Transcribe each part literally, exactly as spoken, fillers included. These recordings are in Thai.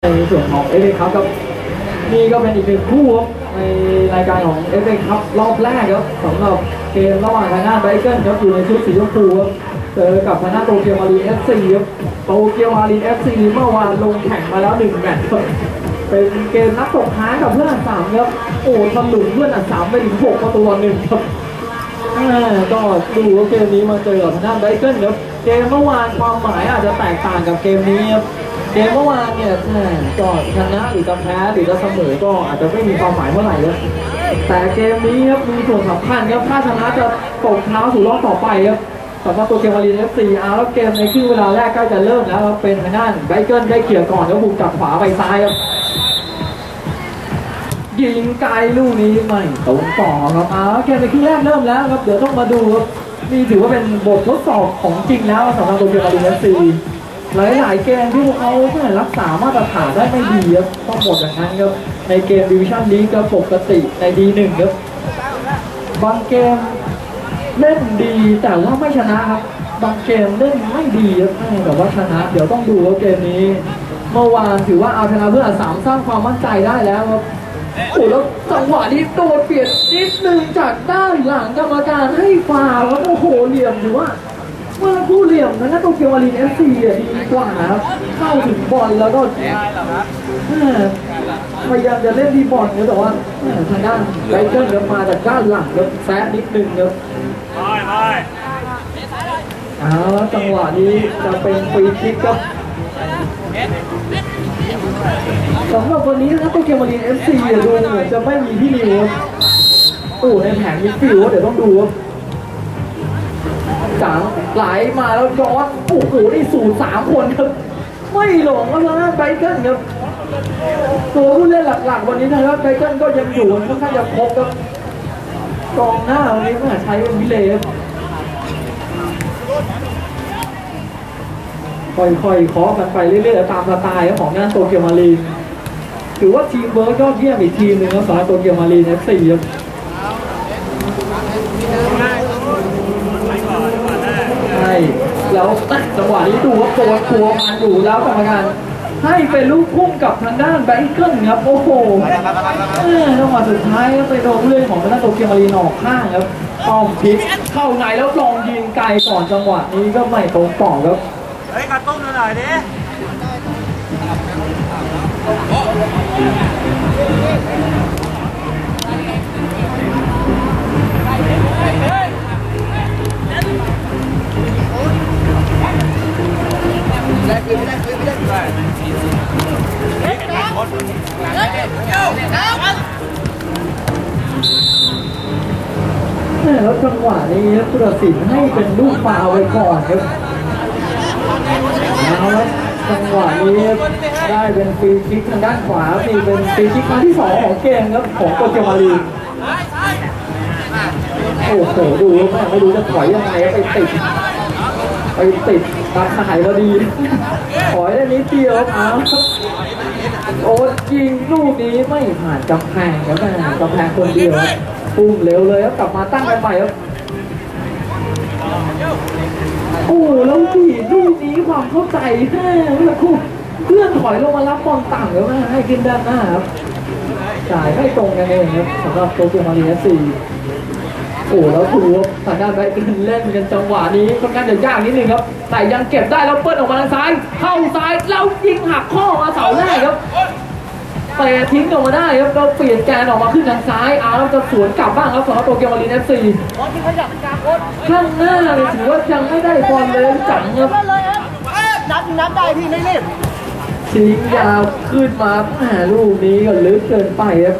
ในส่วนของเอฟเอคัพครับนี่ก็เป็นอีกหนึ่งคู่ครับในรายการของเอฟเอคัพรอบแรกครับสำหรับเกมระหว่างทางหน้าไบเกิลครับอยู่ในชุดสีชมพูครับเจอกับทางหน้าโตเกียวมารีนเอฟซีครับโตเกียวมารีนเอฟซีเมื่อวานลงแข่งมาแล้วหนึ่งแมตช์เป็นเกมนัดตกท้ายกับเพื่อนอันสามครับโอ้ทะลุเพื่อนอันสามไปถึงหกประตูต่อหนึ่งครับก็ดูว่าเกมนี้มาเจอกับทางหน้าไบเกิลครับเกมเมื่อวานความหมายอาจจะแตกต่างกับเกมนี้ครับเกมเมื่อวานเนี่ยก็ชนะหรือจะแพ้หรือจะเสมอก็อาจจะไม่มีความหมายเท่าไหร่ครับแต่เกมนี้ครับมีส่วนสำคัญครับถ้าชนะจะตกเท้าสู่รอบต่อไปครับสำหรับตัวเกมมารีนเอฟซีอาร์แล้วเกมในครึ่งเวลาแรกใกล้จะเริ่มแล้วครับเป็นทางด้านไบเกิลได้เกี่ยวก่อนแล้วบุกจากขวาไปซ้ายครับยิงไกลลูกนี้ไม่ตรงต่อครับอาร์เกมในครึ่งแรกเริ่มแล้วครับเดี๋ยวต้องมาดูครับนี่ถือว่าเป็นบททดสอบของจริงแล้วสำหรับตัวเกมมารีนเอฟซีหลายๆเกมที่พวกเขารักษามาตรฐานได้ไม่ดีครับต้องหมดอย่างนั้นครับในเกมดิวิชั่นลีกก็ปกติใน ดี หนึ่ง ครับบางเกมเล่นดีแต่ว่าไม่ชนะครับบางเกมเล่นไม่ดีครับแต่ว่าชนะเดี๋ยวต้องดูว่าเกมนี้เมื่อวานถือว่าเอาชนะเพื่อนสามสร้างความมั่นใจได้แล้วครับโอ้แล้วจังหวะนี้โดนเปลี่ยนนิดนึงจากด้านหลังกรรมการให้ฟาวล์แล้วโอ้โหเหลี่ยมถือว่าเมื่อผู้เหลี่ยมนะโตเกียวมารีนเอฟซีดีกว่าครับเข้าถึงบอลแล้วก็พยายามจะเล่นที่บอลแต่ว่าทางด้านไบเกิลมาจากด้านหลังแล้วแซะนิดนึงครับเอาแล้วจังหวะนี้จะเป็นฟรีคิกครับสำหรับวันนี้นะโตเกียวมารีนเอฟซีดูเหมือนจะไม่มีพี่นิวโอ้ในแผงมิดฟิลด์เดี๋ยวต้องดูครับจังไหลมาแล้วย้อนโอ้โหนี่สูตรสามคนครับไม่หลงแล้วนะไบเกิลครับตัวผู้เล่นหลักๆวันนี้นะครับไบเกิลก็ยังอยู่ค่อนข้างจะครบครับกองหน้าวันนี้ใช้เป็นวิเลย์ค่อยๆเคาะกันไปเรื่อยๆตามสไตล์ของงานโตเกียวมารีนถือว่าทีมเวิร์กยอดเยี่ยมอีกทีมหนึ่งครับสำหรับโตเกียวมารีนเอฟซีครับใช่แล้วจังหวะนี้ดูว่าโกนตัวมันอยู่แล้วกรรมการให้เป็นลูกพุ่งกับทางด้านไบเกิลครับโอ้โหจังหวะสุดท้ายไปโดนเรื่องของทางด้านโตเกียวมารีนออกข้างครับป้อมพลิกเข้าในแล้วลองยิงไกลก่อนจังหวะนี้ก็ไม่ตรงปอกครับเฮ้ยกระตุ้นหน่อยดิแล้วจังหวะนี้ผู้ตัดสินให้เป็นลูกฟาวล์ไปก่อนครับแล้วจังหวะนี้ได้เป็นฟรีคิกทางด้านขวานี่เป็นฟรีคิกครั้งที่สองของเกมครับของโตเกียวมารีนโอ้โหดูแม่ไม่รู้จะถอยยังไงไปติดไปติดตาข่ายพอดีถอยได้นิดเดียวครับโอ้ยิงลูกนี้ไม่ผ่านกำแพงครับแม่กำแพงคนเดียวปุ้มเร็วเลยครับกลับมาตั้งกันใหม่ครับโอ้แล้วดีลูกนี้ความเข้าใจแค่เมื่อคู่เพื่อนถอยลงมารับบอลต่ำแล้วนะให้ขึ้นด้านหน้าครับจ่ายไม่ตรงกันเองครับสำหรับโตเกียวมารีนเอฟซีโอ้แล้วถูกทางด้านไบเกิลเล่นกันจังหวะนี้ค่อนข้างจะยากนิดนึงครับแต่ยังเก็บได้แล้วเปิ้ลออกมาทางซ้ายเข้าซ้ายแล้วยิงหักข้อมาเสาแรกครับเตะทิ้งออกมาได้ครับเราเปลี่ยนแกนออกมาขึ้นทางซ้ายอาร์จะสวนกลับบ้างครับสำหรับโตเกียวมารีนเอฟซีข้างหน้าเลยถือว่ายังไม่ได้บอลเลยจังครับนัดนัดได้พี่ไม่รีบทิ้งยาวขึ้นมาแหมลูกนี้ก็ลึกเกินไปครับ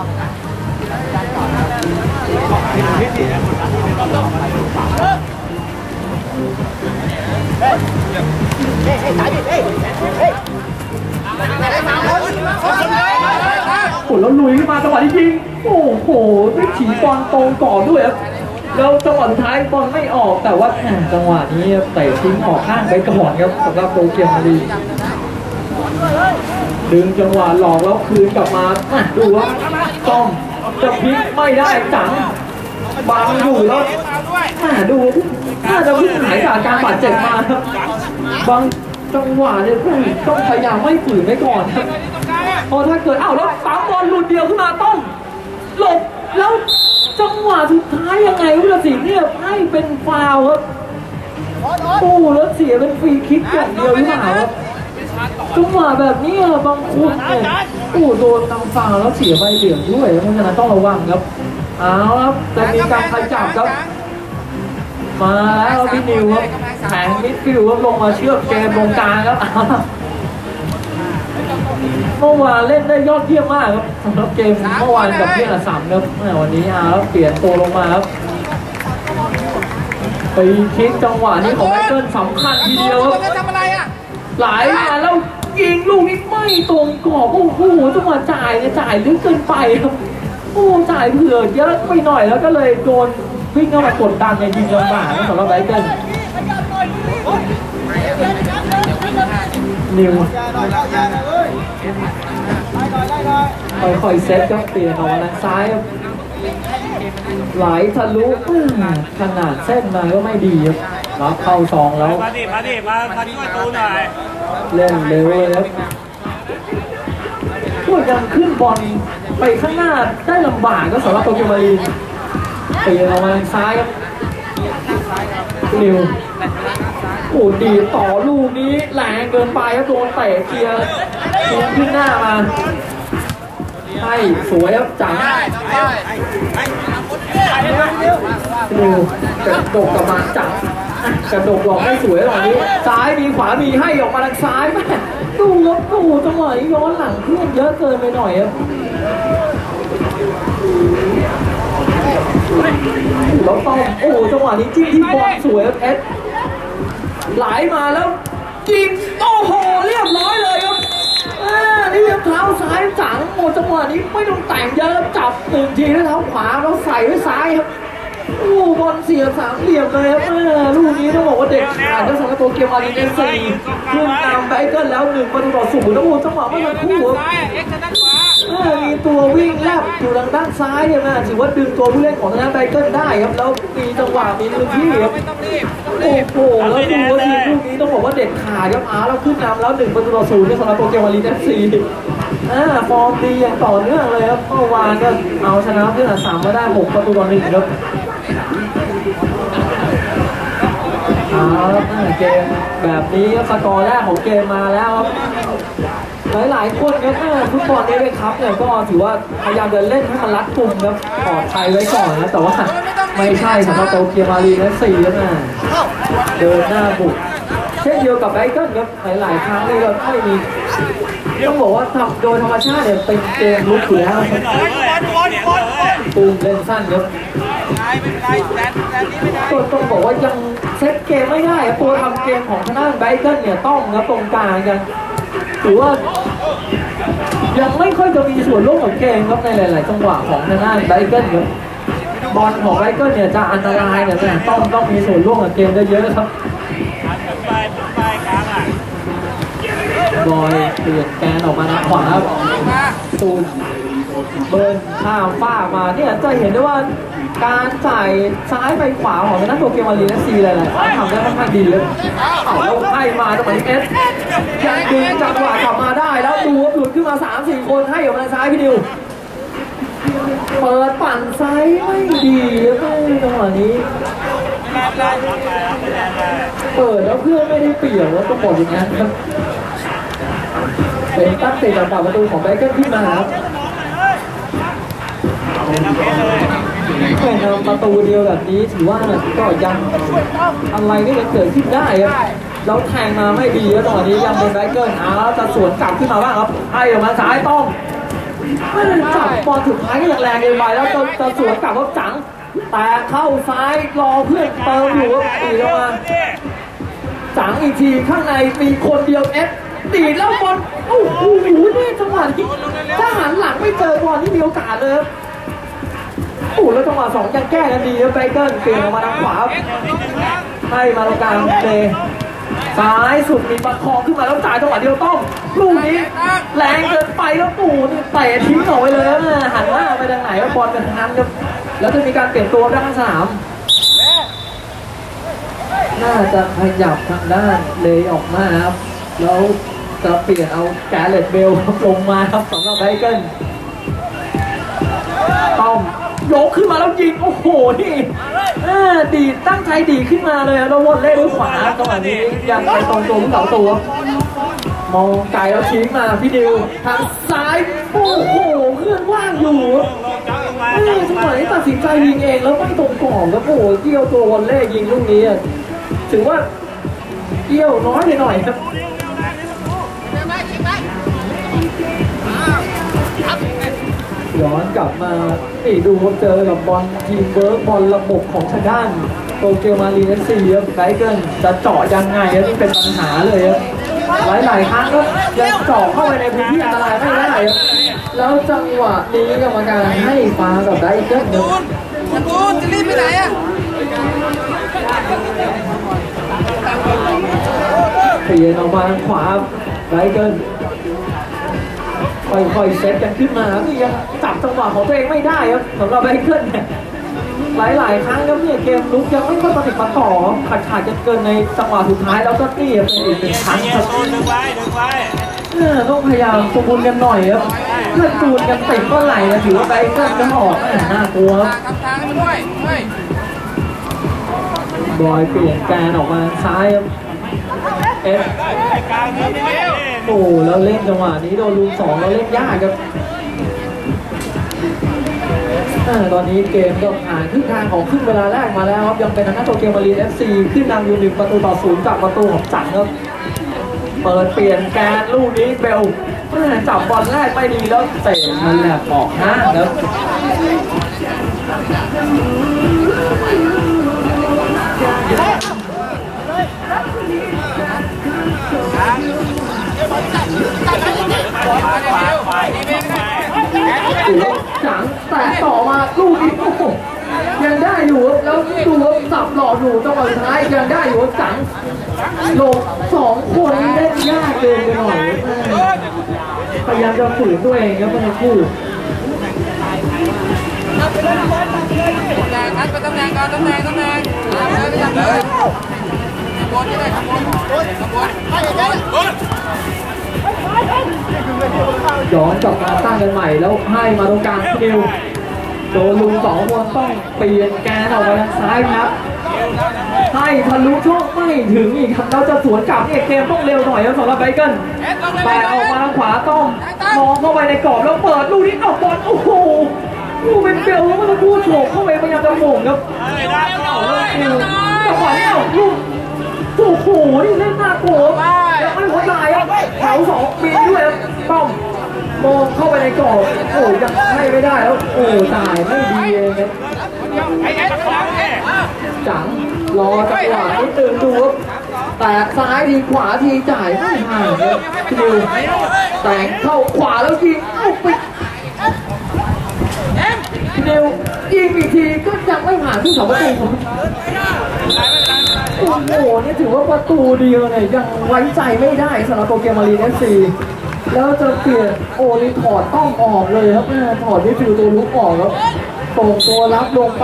โอ้แล้วลุยขึ้นมาจังหวะที่ยิงโอ้โหไม่ฉีบอลตรงก่อนด้วยครับแล้วจังหวะสุดท้ายบอลไม่ออกแต่ว่าจังหวะนี้เตะทิ้งออกข้างไปก่อนครับสำหรับโตเกียวมารีนดึงจังหวะหลอกแล้วคืนกลับมาดูว่าต้อมจะพลิกไม่ได้จัง บางอยู่แล้วดูน่าจะเพิ่งหายจากการบาดเจ็บมาครับบางจังหวะเนี่ยต้องพยายามไม่ฝืนไว้ก่อนครับพอถ้าเกิดอ้าวแล้วปั๊มบอลหลุดเดียวขึ้นมาต้องหลบแล้วจังหวะสุดท้ายยังไงวิลสินเนี่ยให้เป็นฟาวล์ครับโอ้แล้วเสียเป็นฟรีคิกอย่างเดียวหรือเปล่าครับจังหวะแบบนี้บางคนเนี่ยโอ้โดนทำฟาวล์แล้วเสียใบเหลืองด้วยเพราะฉะนั้นต้องระวังครับเอาครับจะมีการขยับครับมาแล้วพี่นิวครับแข่งมิดฟิลด์ครับลงมาเชื่อมเกมตรงกลางครับเมื่อวานเล่นได้ยอดเยี่ยมมากครับสำหรับเกมเมื่อวานกับเพื่อนละสามครับวันนี้อาแล้วเปลี่ยนตัวลงมาครับไปคิดจังหวะนี้ของไมเคิลสำคัญทีเดียวครับไหลมาแล้วยิงลูกนี้ไม่ตรงกรอบโอ้โหจังหวะจ่ายเนี่ยจ่ายลึกเกินไปครับโอ้จ่ายเผื่อเยอะไปหน่อยแล้วก็เลยโดนวิ่งเข้ามากดดันในยิงลำบากสำหรับไมเคิลนิวค่อยๆเซตก็เปลี่ยนออกมาทางซ้ายไหลทะลุขนาดเส้นมาก็ไม่ดีครับรับเข้าซองแล้วมาดิมาดิมามาช่วยตูหน่อยเล่นเร็วเลยครับช่วยกันขึ้นบอลไปข้างหน้าได้ลำบากก็สำหรับโตเกียวมารีนเปลี่ยนออกมาทางซ้ายครับนิวโอ้ดีต่อลูกนี้แรงเกินไปครับโดนเตะเคลียร์เคลียร์ขึ้นหน้ามาให้สวยครับจังดูกระดกกลับมาจังกระดกหลอกได้สวยหล่อนี้ซ้ายมีขวามีให้ออกมาทางซ้ายแม่ดูครับดูจังหวะย้อนหลังเพื่อนเยอะเกินไปหน่อยครับแล้วต้องโอ้จังหวะนี้จิ้มที่บอลสวยครับเอสไหลมาแล้วยิงโอ้โหเรียบร้อยเลยครับนี่เท้าซ้ายจังโอ้จังหวะนี้ไม่ต้องแต่งเยอะจับหนึ่งทีด้วยเท้าขวาแล้วใส่ด้วยซ้ายครับโอ้บอลเสียสามเหลี่ยมเลยครับลูกนี้ต้องบอกว่าเด็กขาดก็สำหรับโตเกียวมารีนเอฟซีขึ้นนำไบเกิลแล้วหนึ่งประตูต่อศูนย์แล้วโอ้จังหวะไม่ทันคู่ครับมีตัววิ่งแลบอยู่ทางด้านซ้ายเนี่ยนะถือว่าดึงตัวผู้เล่นของทางด้านไบเกิลได้ครับแล้วมีจังหวะมีพื้นที่ครับโอ้โหแล้วดูว่าทีมลูกนี้ต้องบอกว่าเด็ดขาดครับอาแล้วขึ้นนำแล้วหนึ่งประตูต่อศูนย์สำหรับโตเกียวมารีนเอฟซีอ่าฟอร์มดีอย่างต่อเนื่องเลยครับเมื่อวานก็เอาชนะเพื่อนสามมาได้หกประตูต่อหนึ่งครับเอาละเกมแบบนี้สกอร์แรกของเกมมาแล้วครับหลายๆคนครับฟุตบอลเอฟเอคัพเนี่ยก็ถือว่าพยายามเดินเล่นให้มันรัดกุมครับปลอดภัยไว้ก่อนนะแต่ว่าไม่ใช่สำหรับโตเกียวมารีนและสี่แล้วนะเดินหน้าบุกเช่นเดียวกับไบเกิลครับหลายๆครั้งนี่ก็ไม่มีต้องบอกว่าทำโดยธรรมชาติเนี่ยเป็นเกมลุกอยู่แล้วปูมเล่นสั้นครับต้องบอกว่ายังเซตเกมไม่ได้ตัวทำเกมของทางด้านไบเกิลเนี่ยต้องครับตรงกลางกันถือว่ายังไม่ค่อยจะมีส่วนร่วมกับเกมครับในหลายๆจังหวะของทางด้านไบเกิลครับบอลของไบเกิลเนี่ยจะอันตรายเนี่ยต้องต้องมีส่วนร่วมกับเกมได้เยอะครับบอยเปลี่ยนแกนออกมาทางขวาตูนเบิร์นข้ามฟ้ามาเนี่ยจะเห็นได้ว่าการจ่ายซ้ายไปขวาของนักโตเกียวมารีนซีหลายๆทำได้ค่อนข้างดีเลยเอาแล้วให้มาตรงนี้เอสยังดึงจังหวะกลับมาได้แล้วดูว่าหลุดขึ้นมา สามสี่ คนให้ออกมาทางซ้ายพี่ดิวเปิดปั่นซ้ายไม่ดีเลยจังหวะนี้เปิดแล้วเพื่อนไม่ได้เปลี่ยนแล้วต้องบอกอย่างนั้นครับเป็นตั้งเตะจากปากประตูของไบเกิลขึ้นมาครับเป็นประตูเดียวแบบนี้ถือว่าก็ยังอะไรก็ยังเกิดขึ้นได้ครับแล้วแทงมาไม่ดีแล้วตอนนี้ยังเป็นไบเกิลอ้าวจะสวนกลับขึ้นมาบ้างครับให้ออกมาซ้ายต้องไม่ได้จับบอลสุดท้ายก็ยังแรงเกินไปแล้วจะจะสวนกลับก็จังแต่เข้าซ้ายรอเพื่อนเติมอยู่ครับตีลงมาจังอีกทีข้างในมีคนเดียวเอฟตีแล้วบอลโอ้โหนี่จังหวะที่ถ้าหันหลังไม่เจอบอลที่มีโอกาสเลยโอ้แล้วจังหวะสองยังแก้กันดีครับไบเกิลเปลี่ยนออกมาทางขวาให้มาตรงกลางเลยซ้ายสุดมีประคองขึ้นมาแล้วจ่ายจังหวะเดียวต้องลูกนี้แรงเกินไปแล้วปู่นี่เตะทิ้งออกไปเลยหันหน้าไปทางไหนว่าบอลกันทางนั้นครับแล้วจะมีการเปลี่ยนตัวด้านสนามน่าจะขยับทางด้านเลยออกมาครับแล้วจะเปลี่ยนเอาแกเรตเบลลงมาครับสำหรับไบเกิลต้อมยกขึ้นมาแล้วยิงโอ้โหนี่ดีตั้งใจดีขึ้นมาเลยแล้ววนเล่ด้วยขวาจังหวะนี้ยังไปตรงตัวผู้เสาตัวมองไกลแล้วทิ้งมาพี่ดิวทางซ้ายโอ้โหเคลื่อนว่างอยู่จังหวะนี้ตัดสินใจยิงเองแล้วไม่ตรงกรอบแล้วโอ้โหเกี่ยวตัววนเล่ยิงลูกนี้ถือว่าเกี่ยวน้อยไปหน่อยครับย้อนกลับมานี่ดูครับเจอกับบอลทีมเวิร์กบอลระบบของทางด้านโตเกียวมารีนเอฟซีครับไกด์เกิลจะเจาะยังไงนี่เป็นปัญหาเลยครับหลายหลายครั้งก็ยังเจาะเข้าไปในพื้นที่อันตรายไม่ได้ครับแล้วจังหวะนี้กรรมการให้ฟาวกับไกด์เกิลครับตูนจะรีบไปไหนอ่ะเปลี่ยนออกมาขวาไกด์เกิลค่อยๆเซตกันขึ้นมาคือยังจับจังหวะของตัวเองไม่ได้ครับสำหรับไบเคิลเนี่ยหลายๆครั้งครับเนี่ยเกมลุกยังไม่ค่อยประติดประต่อขาดขาดจนเกินในจังหวะสุดท้ายแล้วก็นี่เป็นอีกหนึ่งครั้งครับดึงไว้ดึงไว้ต้องพยายามสมบูรณ์กันหน่อยครับเพื่อนจูนกันติดก็ไหลนะถือว่าไบเคิลจะออกน่ากลัวครับทางให้มันด้วยบอยเปลี่ยนการออกมาซ้ายครับเอฟโอ้แล้วเล่นจังหวะนี้โดนลุมสองแล้วเล่นยากครับตอนนี้เกมก็ผ่านครึ่งทางของครึ่งเวลาแรกมาแล้วครับยังเป็นทางด้านโตเกียวมารีน เอฟ ซี ขึ้นนำอยู่หนึ่งประตูต่อศูนย์จากประตูของจังครับเปิดเปลี่ยนแกนลูกนี้เบลจับบอลแรกไม่ดีแล้วเตะมันแหลกออกห้างครับจังแต่ต่อมาลูกนี้โอ้โหยังได้อยู่แล้วดูว่าสับหลอกอยู่จังหวะสุดท้ายยังได้อยู่จังหลบสองคนเล่นยากเกินไปหน่อยพยายามจะฝืนตัวเองครับเมื่อคู่ไปตำแหน่งก่อนตำแหน่งตำแหน่งเลยบอลที่ไหนครับบอลบอลย้อนกลับมาตั้งกันใหม่แล้วให้มาตรงกลางพี่ดิวโดนลุงสองคนต้องเปลี่ยนแกนออกไปทางซ้ายครับให้ทะลุช่องไม่ถึงอีกครับเราจะสวนกลับเนี่ยเกมต้องเร็วหน่อยครับสำหรับไบเกิลแต่ออกมาทางขวาต้องมองเข้าไปในกรอบแล้วเปิดลูกนี้เอาบอลโอ้โหลูกเป็นเบลแล้วมันจะพูดโฉบเข้าไปพยายามจะโหม่งครับจังหวะนี้เอาลูกโอ้โหนี่เล่นหน้าโกรธยังไม่หัวตายครับแถวสองมีด้วยครับป้อมมองเข้าไปในกรอบโอ้ยังให้ไม่ได้แล้วโอ้จ่ายไม่ดีเองครับจังรอจังหวะนี้ตื่นดูครับแต่ซ้ายทีขวาทีจ่ายไม่ห่างครับพี่ดิวแต่งเข้าขวาแล้วยิงเอาไปพี่ดิวยิงอีกทีก็ยังไม่ผ่านที่สองประตูผมโอ้โหนี่ถือว่าประตูเดียวเนี่ยยังไว้ใจไม่ได้สำหรับโตเกียวมารีน เอฟ ซี แล้วจะเปลี่ยนโอลิถอดต้องออกเลยครับถอดที่ฟิวตัวลุกออกครับส่งตัวรับลงไป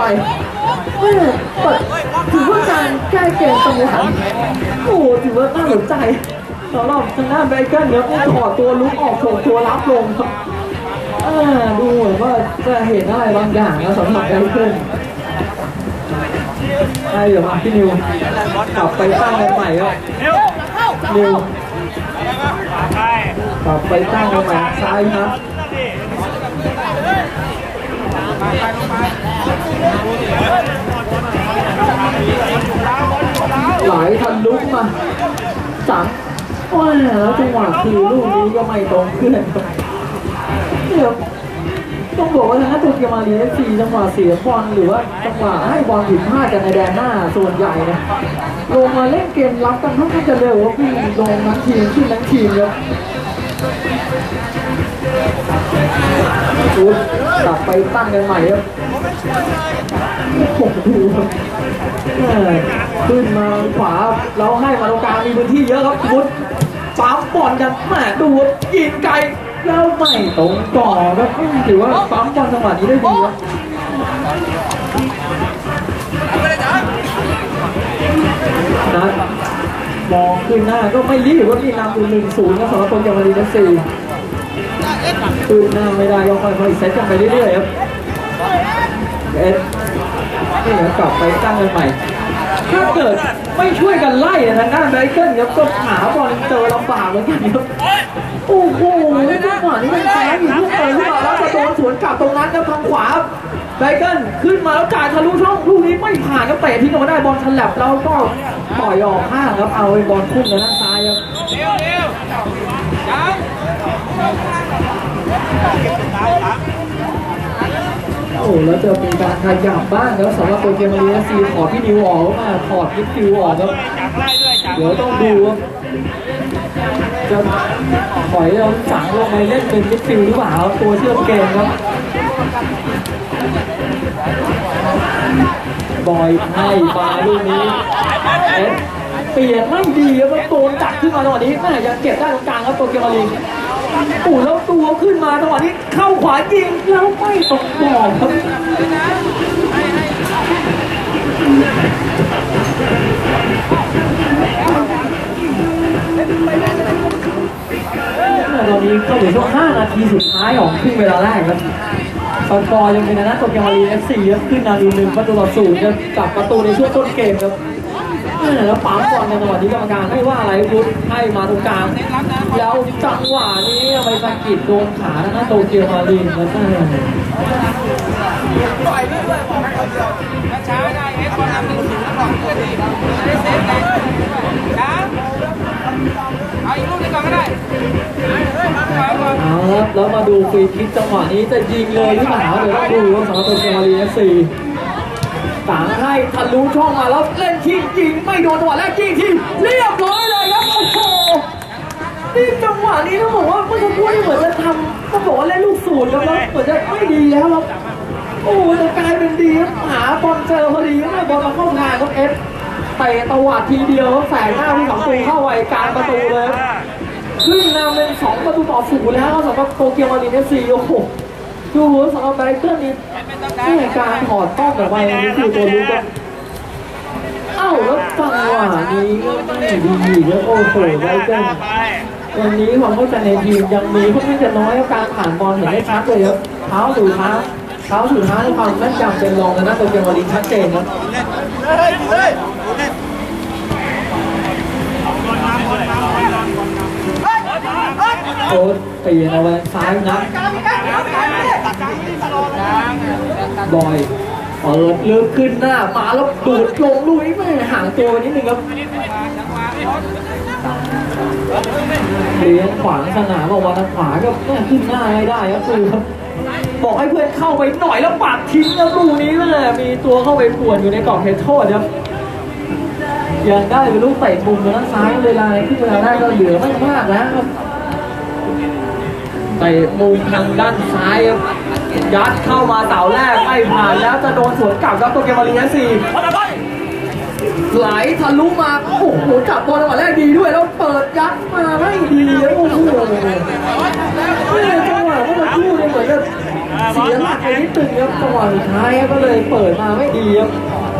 ถือว่าการแก้เกมจังหวะโอ้ถือว่าน่าสนใจสำหรับทางด้านไบเกิลเนี่ยถอดตัวลุกออกส่งตัวรับลงครับดูเหมือนว่าจะเห็นอะไรบางอย่างนะสำหรับไบเกิลไอ้เดี๋ยวมาพี่นิวกลับไปตั้งกันใหม่ครับนิวกลับไปตั้งกันใหม่ซ้ายครับไหลทันลุกมาจังโอ้ยแล้วจังหวะคือลูกนี้ก็ไม่ตรงเพื่อนเนี่ยต้องบอกว่าทางนั้นโตเกียวมารีน เอฟ ซี จังหวะเสียบอลหรือว่าจังหวะให้บอลผิดพลาดกันในแดนหน้าส่วนใหญ่นะลงมาเล่นเกมรับกันค่อนข้างจะเร็วว่าพี่ลงทั้งทีมขึ้นทั้งทีมครับชุดกลับไปตั้งกันใหม่ครับโอ้โหขึ้นมาขวาเราให้มาตรงกลางมีพื้นที่เยอะครับชุดปั๊มบอลกันแหมดูยิงไกลแล้วไม่ตรงก่อครับถือว่าปั๊มบอลจังหวะนี้ได้ดีครับนะมองขึ้นหน้าก็ไม่รีบว่ามีนำอยู่หนึ่งศูนย์นะสำหรับโปรแกรมมารีเอฟซีขึ้นหน้าไม่ได้ก็ค่อยๆเซตกันไปเรื่อยๆครับเอสนี่ครับกลับไปตั้งกันใหม่ถ้าเกิดไม่ช่วยกันไล่ทางด้านไบเกิลครับก็หาบอลเจอลำบากเหมือนกันครับโอ้โหจังหวะนี้มันแซงอยู่ลูกเตะขึ้นมาแล้วจะโดนสวนกลับตรงนั้นครับทางขวาไบเกิลขึ้นมาแล้วจ่ายทะลุช่องลูกนี้ไม่ผ่านก็เตะทิ้งออกมาได้บอลฉลับแล้วก็ปล่อยออกข้างครับเอาไอ้บอลพุ่งไปด้านซ้ายครับโอ้แล้วจะมีการขยับบ้างแล้วสำหรับโปรแกรมมารีเอฟซีขอพี่นิวออกมาถอดมิดฟิลออกครับเดี๋ยวต้องดูว่าจะปล่อยเราสั่งลงไปเล่นเป็นมิดฟิลหรือเปล่าตัวเชื่อมเกมครับบอยให้มาลูกนี้เอสเปลี่ยนไม่ดีครับโดนจัดขึ้นมาจังหวะนี้แม่ยังเก็บได้ตรงกลางครับโปรแกรมมารีปู่แล้วตัวขึ้นมาจังหวะนี้เข้าขวายิงแล้วไม่ตกบอลครับตอนนี้เข้าถึงช่วงห้านาทีสุดท้ายของครึ่งเวลาแรกครับสกอร์ยังเป็นนะโปรแกรมมารีเอฟซีครับขึ้นนำอยู่หนึ่งประตูต่อศูนย์ครับกับประตูในช่วงต้นเกมครับแล้วปั๊มบอลในจังหวะนี้กรรมการไม่ว่าอะไรพุทธให้มาตรงกลางแล้วจังหวะนี้ไปสะกิดโดนขาหน้าโตเกียวมาลีนแล้วก็ปล่อยนี่ด้วยบอกให้เขาเดียวช้าได้เอฟบอลนำหนึ่งศูนย์แล้วบอกเพื่อนดีได้เซฟเลยช้าเอาอีกลูกนึงก่อนก็ได้เอาครับแล้วมาดูฟรีคิกจังหวะนี้จะยิงเลยหรือเปล่าเดี๋ยวต้องดูว่าสำหรับโปรแกรมมารีเอฟซีต่างให้ทะลุช่องมาแล้วเล่นชิงยิงไม่โดนจังหวะแรกยิงที่เรียบร้อยเลยครับโอ้โหนี่จังหวะนี้ต้องบอกว่าเมื่อสักครู่เหมือนจะทำต้องบอกว่าเล่นลูกศูนย์แล้วเหมือนจะไม่ดีแล้วครับโอ้แต่กลายเป็นดีครับหาบอลเจอพอดีไม่บอลมาเข้าทางครับเอฟเตะตวัดทีเดียวแสงหน้าที่สองตูเข้าไว้กลางประตูเลยขึ้นนำเป็นสองประตูต่อศูนย์แล้วสำหรับโตเกียวมารีเอฟซีโอ้โหดูสำหรับไบเกิลนี่ที่การถอดกล้องออกไปนี่คือตัวรู้ก็เอ้าแล้วจังหวะนี้ก็ไม่ดีแล้วโอ้โหไบเกิลวันนี้ความเข้าใจในทีมยังมีค่อนข้างจะน้อยการผ่านบอลเห็นได้ชัดเลยครับเท้าสู่เท้าเท้าสู่เท้าในความแม่นยำเป็นรองนะโตเกียวมารีชัดเจนครับโค้ชเปลี่ยนเอาไว้ซ้ายนะบอยเปิดเลือกขึ้นหน้ามาแล้วดูดลงลุยไม่ห่างตัวนิดนึงครับเลี้ยงขวางสนามออกมาทางขวาก็ขึ้นหน้าไม่ได้ครับคือครับบอกให้เพื่อนเข้าไปหน่อยแล้วปัดทิ้งแล้วลูกนี้เลยมีตัวเข้าไปป่วนอยู่ในกรอบเขตโทษครับยังได้เป็นลูกเตะมุมด้านซ้ายเวลาขึ้นเวลาได้ก็เหลือไม่มากแล้วครับเตะมุมทางด้านซ้ายครับยัดเข้ามาเสาแรกไม่ผ่านแล้วจะโดนสวนกลับครับโปรแกรมมารีเอฟซีไหลทะลุมาโอ้โหจับบอลจังหวะแรกดีด้วยแล้วเปิดยัดมาไม่ดีโอ้โหนี่จังหวะเมื่อคู่เนี่ยเหมือนกับเสียหลักไปนิดนึงครับจังหวะสุดท้ายก็เลยเปิดมาไม่ดีครับ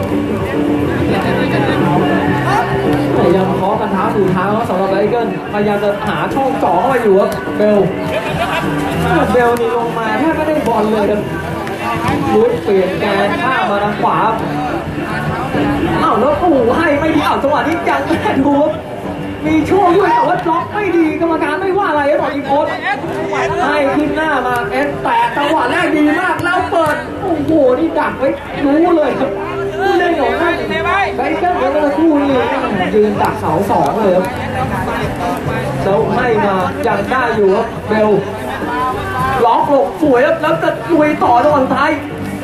พยายามเคาะกันเท้าสู่เท้าสำหรับไบเกิลพยายามจะหาช่องจ่อเข้าไปอยู่ครับเบลเบลนี่ลงมาแทบไม่ได้บอลเลยครับลุดเปลี่ยนแกนข้ามมาทางขวาอ้าวแล้วโอ้โหให้ไม่ดีอ้าวจังหวะนี้ยังแค่ดูมีช่วงด้วยแต่ว่าล็อกไม่ดีกรรมการไม่ว่าอะไรครับบอกอีโพสให้ขึ้นหน้ามาเอสแต่จังหวะแรกดีมากแล้วเปิดโอ้โหนี่ดักไว้รู้เลยครับเล่นของท่านไบเกิลแล้วก็คู่นี้ยืนดักเสาสองเลยครับแล้วให้มายังได้อยู่ครับเบลล็อกหลบสวยแล้วจะลุยต่อจังหวะท้าย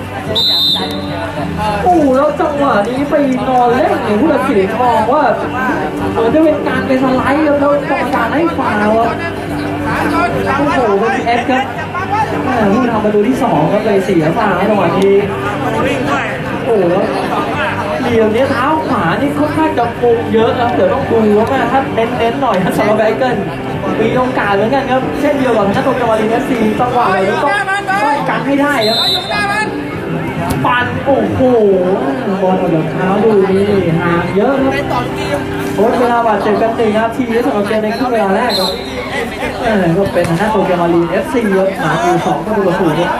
โอ้แล้วจังหวะนี้ไปนอนเล่นอย่างผู้ตัดสินมองว่าเหมือนจะเป็นการเป็นสไลด์แล้วกรรมการให้ฟาวล์โอ้โหเป็นเอฟครับที่ทำประตูที่สองก็เลยเสียฟาวล์จังหวะนี้โอ้แล้วเหลี่ยมนี้เท้าขวานี่ค่อนข้างจะโกงเยอะนะเดี๋ยวต้องดูว่าแม่ถ้าเน้นๆหน่อยสำหรับไบเกิลมีโอกาสเหมือนกันครับเช่นเดียวกับนักตบจังหวะลีเนสซีจังหวะนี้ต้องต้องกันให้ได้ครับปั่นโอ้โหบอลออกจากเท้าดูนี่ห่างเยอะครับในต่อเกมโค้ชเวลาบาดเจ็บกันตีนาทีสำหรับเกมในครึ่งเวลาแรกครับเออก็เป็นทางด้านโตเกียวมารีน เอฟ ซี ครับหมาอยู่สองประตูต่อศูนย์ครับ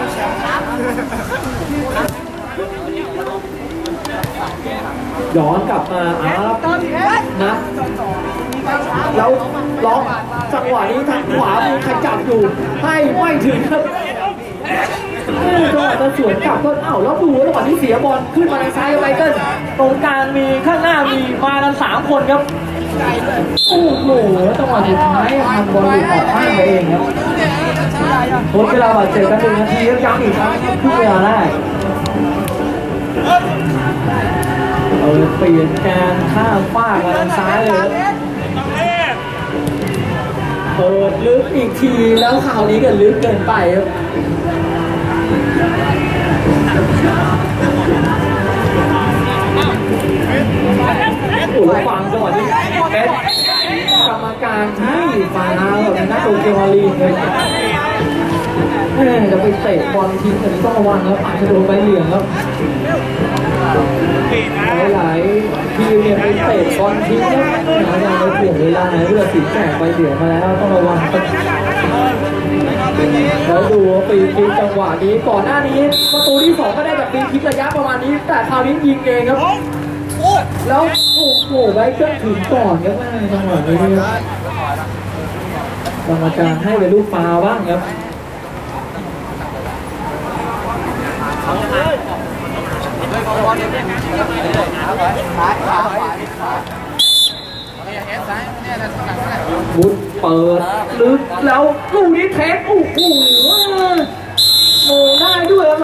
ย้อนกลับมาอ้าวนะแล้วล็อกจังหวะนี้ทางขวามีขจับอยู่ให้ไม่ถึงครับจังหวะจะสวนกลับก็เอ้าแล้วดูจังหวะที่เสียบอลขึ้นมาทางซ้ายไบเกิลตรงกลางมีข้างหน้ามีมากันสามคนครับโอ้โหจังหวะสุดท้ายทำบอลหลุดออกข้างไปเองครับโค้ชเวลาบาดเจ็บกันหนึ่งนาทีย้ำอีกครั้งทุกเวลาแรกเออเปลี่ยนการข้ามฟากมาทางซ้ายเลยเปิดลึกอีกทีแล้วคราวนี้ก็ลึกเกินไปครับโอ้โหฟังจังหวะนี้เป็นกรรมการให้ฟาวแบบนักโตเกียวมารีนเลยแม่จะไปเตะบอลทิ้งแต่นี้ต้องระวังครับอาจจะโดนใบเหลืองครับหลายๆทีมเนี่ยไปเตะบอลทิ้งแล้วอย่างในเปลี่ยนเวลาไหนเพื่อสีแจกใบเหลืองมาแล้วต้องระวังแล้วดูปีคิกจังหวะนี้ก่อนหน้านี้ประตูที่สองก็ได้จากปีคิกระยะประมาณนี้แต่คราวนี้ยิงเองครับแล้วโอ้โหไว้เกินถึงก่อนครับแม่จังหวะนี้กรรมการให้เป็นลูกฟาวล์บ้างครับบุญเปิดลึกแล้วลูกนี้เทคโอ้โหโมงได้ด้วย